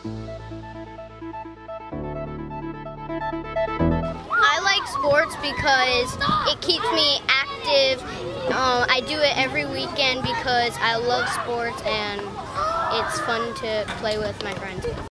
I like sports because it keeps me active. I do it every weekend because I love sports and it's fun to play with my friends.